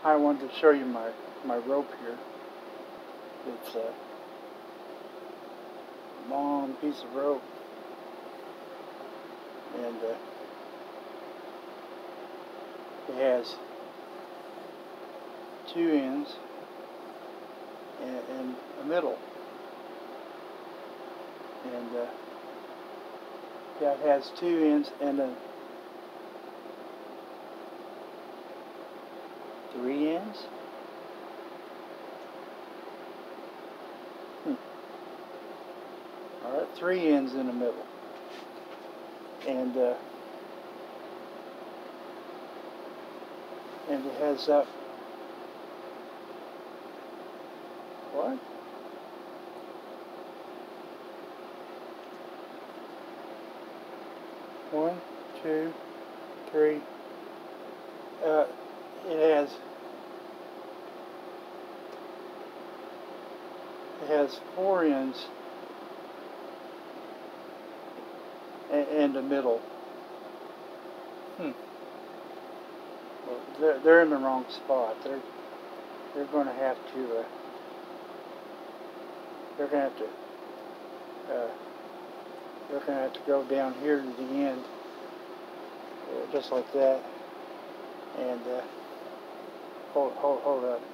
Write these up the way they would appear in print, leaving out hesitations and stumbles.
I wanted to show you my rope here. It's a long piece of rope, and it has two ends and a middle, and yeah, it has two ends and three ends. All right, three ends in the middle, and it has what? One, two, three. It has four ends and a middle. Well, they're in the wrong spot. They're going to have to. They're going to have to. They're going to have to go down here to the end, just like that. And hold up.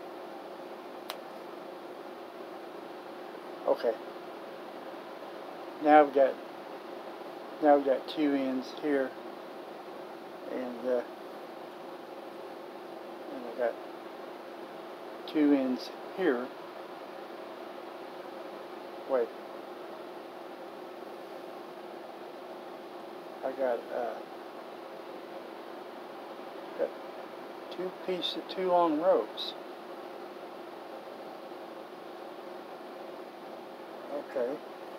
Okay. Now we've got two ends here, and I got two ends here. Wait. I got two long ropes. Okay.